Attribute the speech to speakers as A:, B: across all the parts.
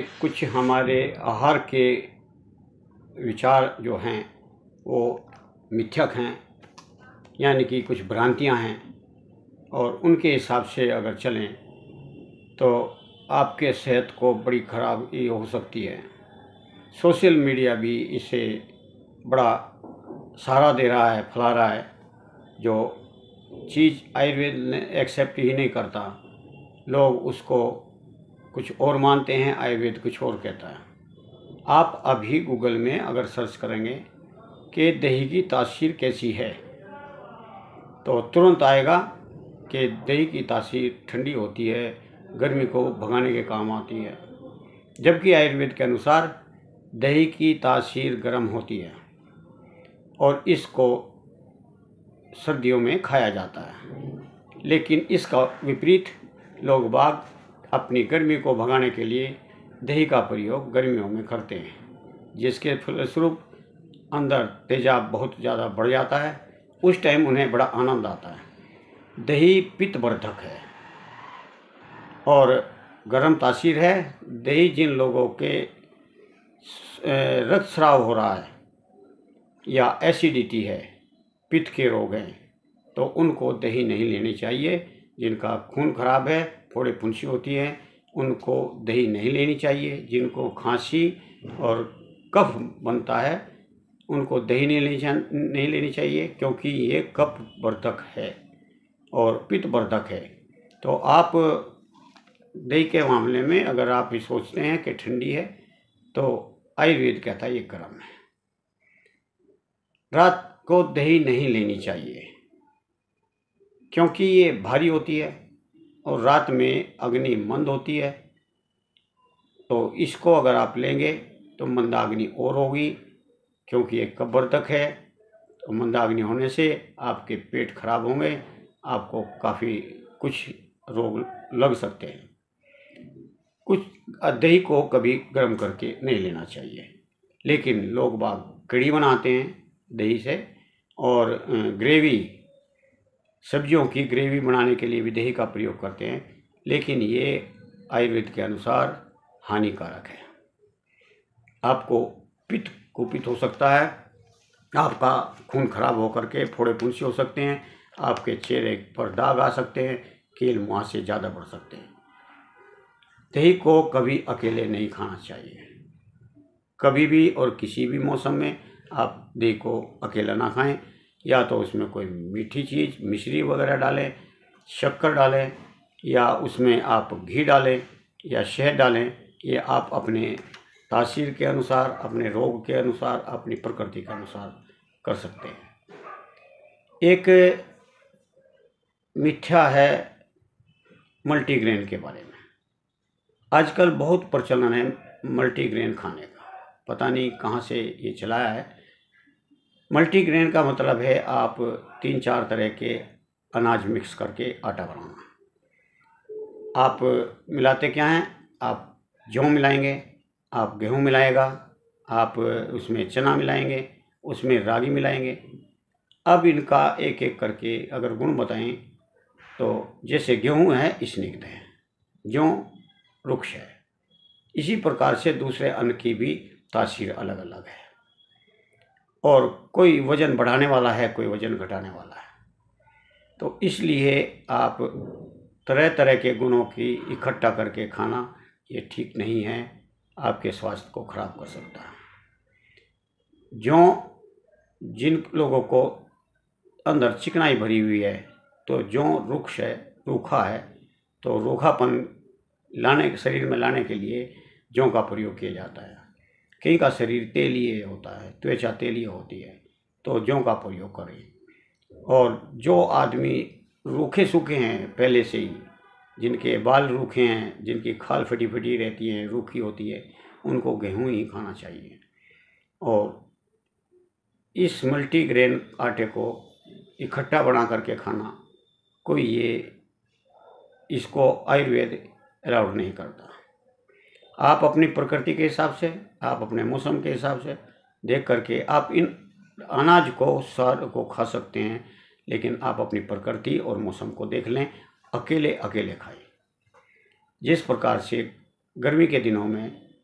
A: कुछ हमारे आहार के विचार जो हैं वो मिथ्यक हैं, यानी कि कुछ भ्रांतियां हैं, और उनके हिसाब से अगर चलें तो आपके सेहत को बड़ी खराबी हो सकती है। सोशल मीडिया भी इसे बड़ा सहारा दे रहा है, फैला रहा है। जो चीज़ आयुर्वेद ने एक्सेप्ट ही नहीं करता, लोग उसको कुछ और मानते हैं, आयुर्वेद कुछ और कहता है। आप अभी गूगल में अगर सर्च करेंगे कि दही की तासीर कैसी है तो तुरंत आएगा कि दही की तासीर ठंडी होती है, गर्मी को भगाने के काम आती है। जबकि आयुर्वेद के अनुसार दही की तासीर गर्म होती है और इसको सर्दियों में खाया जाता है। लेकिन इसका विपरीत लोग बाग अपनी गर्मी को भगाने के लिए दही का प्रयोग गर्मियों में करते हैं, जिसके फलस्वरूप अंदर तेजाब बहुत ज़्यादा बढ़ जाता है। उस टाइम उन्हें बड़ा आनंद आता है। दही पित्तवर्धक है और गर्म तासीर है। दही जिन लोगों के रक्तस्राव हो रहा है या एसिडिटी है, पित्त के रोग हैं, तो उनको दही नहीं लेनी चाहिए। जिनका खून खराब है, फोड़े फुंसी होती है, उनको दही नहीं लेनी चाहिए। जिनको खांसी और कफ बनता है उनको दही नहीं लेनी चाहिए, क्योंकि ये कफ वर्धक है और पित्त वर्धक है। तो आप दही के मामले में अगर आप ये सोचते हैं कि ठंडी है, तो आयुर्वेद कहता है ये गर्म है। रात को दही नहीं लेनी चाहिए क्योंकि ये भारी होती है और रात में अग्नि मंद होती है। तो इसको अगर आप लेंगे तो मंदाग्नि और होगी, क्योंकि ये कफवर्धक है। तो मंदाग्नि होने से आपके पेट खराब होंगे, आपको काफ़ी कुछ रोग लग सकते हैं। कुछ दही को कभी गर्म करके नहीं लेना चाहिए। लेकिन लोग बाग कढ़ी बनाते हैं दही से, और ग्रेवी, सब्जियों की ग्रेवी बनाने के लिए भी दही का प्रयोग करते हैं। लेकिन ये आयुर्वेद के अनुसार हानिकारक है। आपको पित्त कुपित हो सकता है, आपका खून खराब होकर के फोड़े फुंसी हो सकते हैं, आपके चेहरे पर दाग आ सकते हैं, कील मुहासे ज़्यादा बढ़ सकते हैं। दही को कभी अकेले नहीं खाना चाहिए। कभी भी और किसी भी मौसम में आप दही को अकेला ना खाएं। या तो उसमें कोई मीठी चीज़, मिश्री वगैरह डालें, शक्कर डालें, या उसमें आप घी डालें या शहद डालें। ये आप अपने तासीर के अनुसार, अपने रोग के अनुसार, अपनी प्रकृति के अनुसार कर सकते हैं। एक मिथ्या है मल्टीग्रेन के बारे में। आजकल बहुत प्रचलन है मल्टीग्रेन खाने का, पता नहीं कहाँ से ये चलाया है। मल्टीग्रेन का मतलब है आप 3-4 तरह के अनाज मिक्स करके आटा बनाना। आप मिलाते क्या हैं? आप जौ मिलाएंगे, आप गेहूं मिलाएगा, आप उसमें चना मिलाएंगे, उसमें रागी मिलाएंगे। अब इनका एक एक करके अगर गुण बताएं तो जैसे गेहूं है स्निग्ध है, जौ रुक्ष है, इसी प्रकार से दूसरे अन्न की भी तासीर अलग अलग है। और कोई वजन बढ़ाने वाला है, कोई वजन घटाने वाला है। तो इसलिए आप तरह तरह के गुणों की इकट्ठा करके खाना ये ठीक नहीं है, आपके स्वास्थ्य को खराब कर सकता है। जो जिन लोगों को अंदर चिकनाई भरी हुई है, तो जो रुक्ष है, रूखा है, तो रूखापन लाने शरीर में लाने के लिए जौ का प्रयोग किया जाता है। कई का शरीर तेलीय होता है, त्वचा तेलीय होती है, तो जौ का प्रयोग करें। और जो आदमी रूखे सूखे हैं पहले से ही, जिनके बाल रूखे हैं, जिनकी खाल फटी फटी रहती है, रूखी होती है, उनको गेहूं ही खाना चाहिए। और इस मल्टीग्रेन आटे को इकट्ठा बना करके खाना, कोई ये इसको आयुर्वेद अलाउड नहीं करता। आप अपनी प्रकृति के हिसाब से, आप अपने मौसम के हिसाब से देख करके आप इन अनाज को सार को खा सकते हैं। लेकिन आप अपनी प्रकृति और मौसम को देख लें, अकेले अकेले खाएं। जिस प्रकार से गर्मी के दिनों में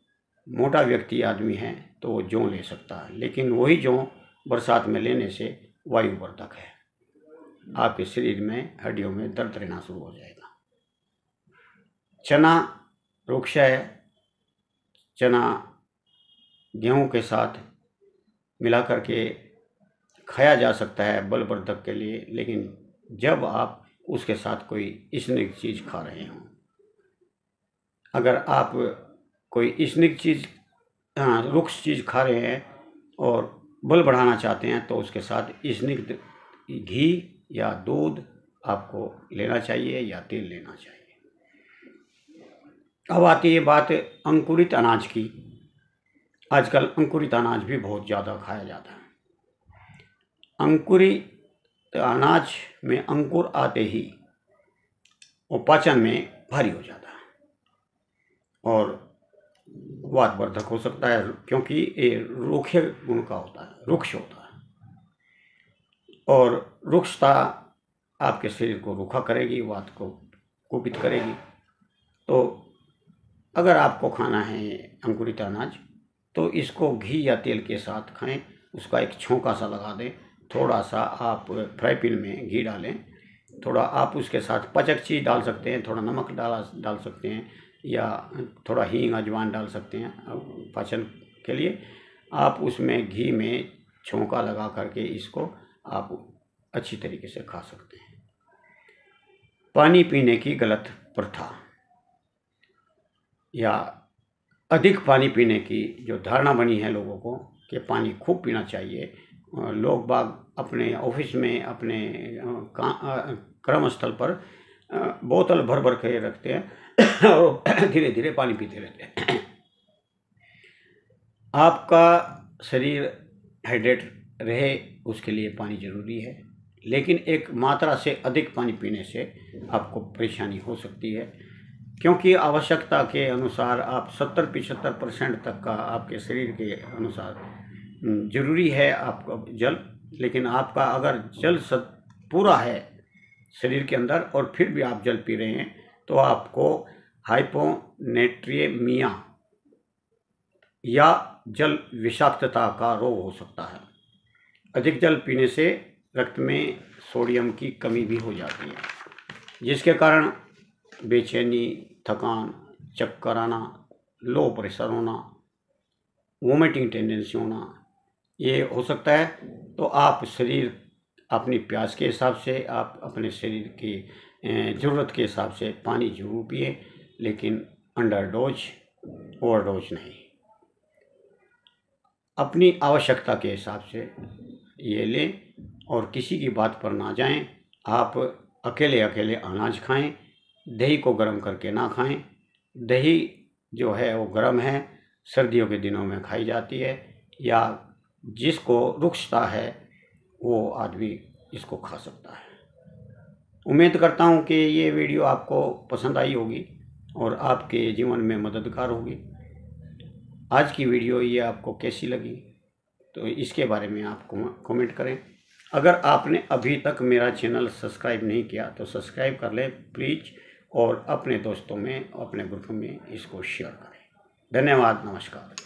A: मोटा व्यक्ति आदमी है तो वो जौ ले सकता है, लेकिन वही जौ बरसात में लेने से वायुवर्धक है। आपके शरीर में हड्डियों में दर्द रहना शुरू हो जाएगा। चना वृक्ष है। चना गेहूं के साथ मिला करके खाया जा सकता है बलवर्धक के लिए, लेकिन जब आप उसके साथ कोई स्नैक चीज़ खा रहे हों। अगर आप कोई स्नैक चीज़ रुक्ष चीज़ खा रहे हैं और बल बढ़ाना चाहते हैं तो उसके साथ स्नैक घी या दूध आपको लेना चाहिए या तेल लेना चाहिए। अब आती है बात अंकुरित अनाज की। आजकल अंकुरित अनाज भी बहुत ज़्यादा खाया जाता है। अंकुरित अनाज में अंकुर आते ही वो पाचन में भारी हो जाता है और वातवर्धक हो सकता है, क्योंकि ये रूखे गुण का होता है, रुक्ष होता है। और रुक्षता आपके शरीर को रूखा करेगी, वात को कुपित करेगी। तो अगर आपको खाना है अंकुरित अनाज तो इसको घी या तेल के साथ खाएं। उसका एक छौंका सा लगा दें। थोड़ा सा आप फ्राई पैन में घी डालें, थोड़ा आप उसके साथ पचक चीज़ डाल सकते हैं, थोड़ा नमक डाल सकते हैं या थोड़ा हींग अजवाइन डाल सकते हैं पाचन के लिए। आप उसमें घी में छौंका लगा करके इसको आप अच्छी तरीके से खा सकते हैं। पानी पीने की गलत प्रथा या अधिक पानी पीने की जो धारणा बनी है लोगों को कि पानी खूब पीना चाहिए। लोग बाग अपने ऑफिस में, अपने कर्मस्थल पर बोतल भर भर के रखते हैं और धीरे धीरे पानी पीते रहते हैं। आपका शरीर हाइड्रेट रहे उसके लिए पानी ज़रूरी है, लेकिन एक मात्रा से अधिक पानी पीने से आपको परेशानी हो सकती है, क्योंकि आवश्यकता के अनुसार आप 70-75% तक का आपके शरीर के अनुसार ज़रूरी है आपका जल। लेकिन आपका अगर जल पूरा है शरीर के अंदर और फिर भी आप जल पी रहे हैं तो आपको हाइपोनेट्रिएमिया या जल विषाक्तता का रोग हो सकता है। अधिक जल पीने से रक्त में सोडियम की कमी भी हो जाती है, जिसके कारण बेचैनी, थकान, चक्कर आना, लो प्रेशर होना, वोमिटिंग टेंडेंसी होना ये हो सकता है। तो आप शरीर अपनी प्यास के हिसाब से, आप अपने शरीर की ज़रूरत के हिसाब से पानी जरूर पिए, लेकिन अंडर डोज, ओवरडोज नहीं। अपनी आवश्यकता के हिसाब से ये लें और किसी की बात पर ना जाएं। आप अकेले अकेले अनाज खाएं, दही को गर्म करके ना खाएं। दही जो है वो गर्म है, सर्दियों के दिनों में खाई जाती है, या जिसको रुक्षता है वो आदमी इसको खा सकता है। उम्मीद करता हूँ कि ये वीडियो आपको पसंद आई होगी और आपके जीवन में मददगार होगी। आज की वीडियो ये आपको कैसी लगी तो इसके बारे में आप कमेंट करें। अगर आपने अभी तक मेरा चैनल सब्सक्राइब नहीं किया तो सब्सक्राइब कर लें प्लीज़, और अपने दोस्तों में, अपने ग्रुप में इसको शेयर करें। धन्यवाद, नमस्कार।